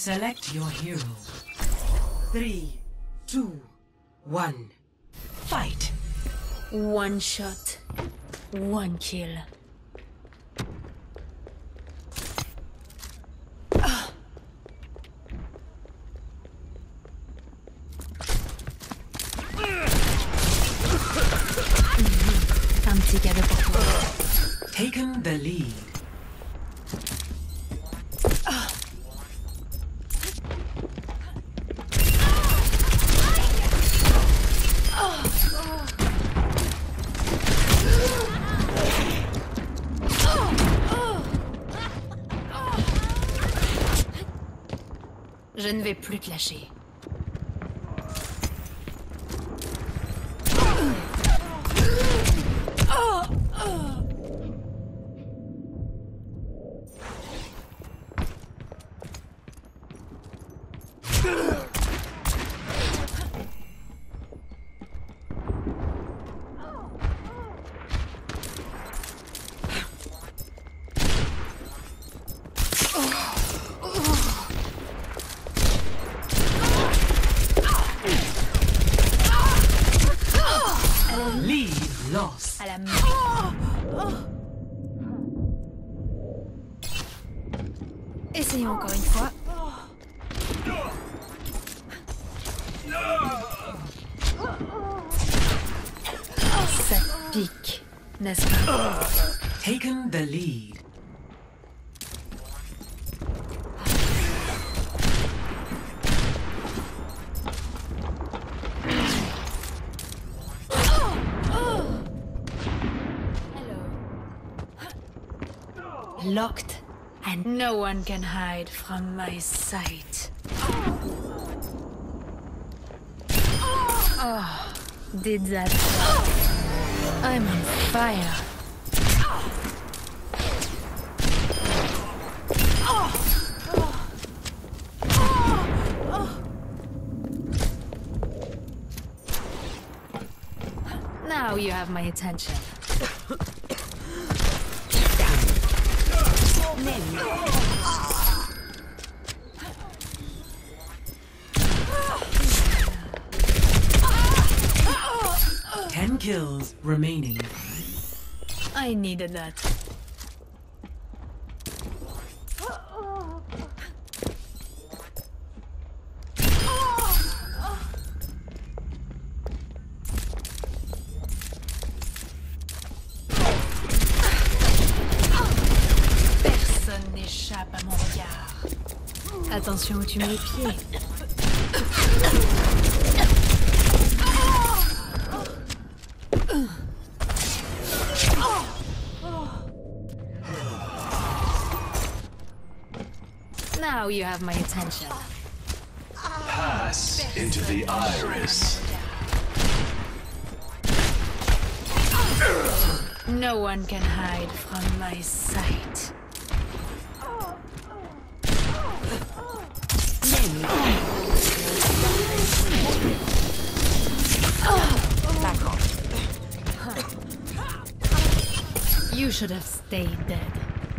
Select your hero. 3, 2, 1. Fight. One shot, one kill. Come together before. Taken the lead. Je ne vais plus te lâcher. Lead lost. À la main. Essayons encore une fois. Ça pique, n'est-ce pas? Taken the lead. Locked, and no one can hide from my sight. Oh, did that work? I'm on fire. Now you have my attention. Ten kills remaining. I needed that. Personne n'échappe à mon regard. Attention où tu mets les pieds. Now you have my attention. Pass into the iris. No one can hide from my sight. Back off. You should have stayed dead.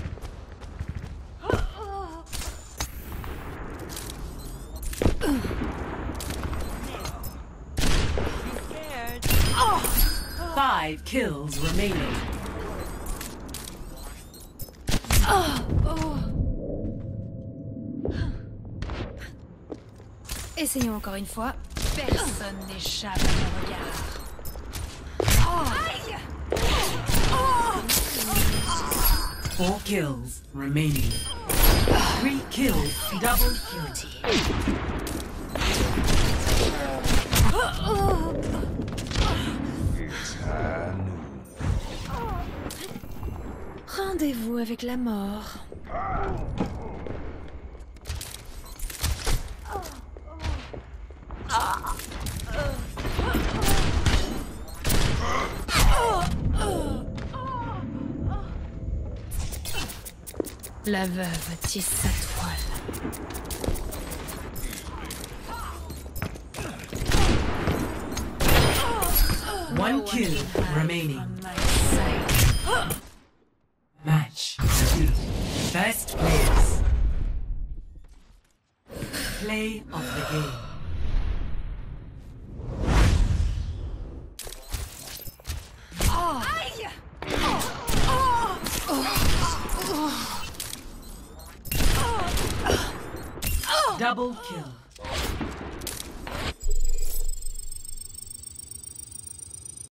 Five kills remaining. Essayons encore une fois. Personne n'échappe à mon regard. Four kills remaining. 3 kills, double beauty. Rendez-vous avec la mort. La veuve tisse sa toile. One kill remaining. From my sight. Match 2. Best players. Play of the game. Double kill.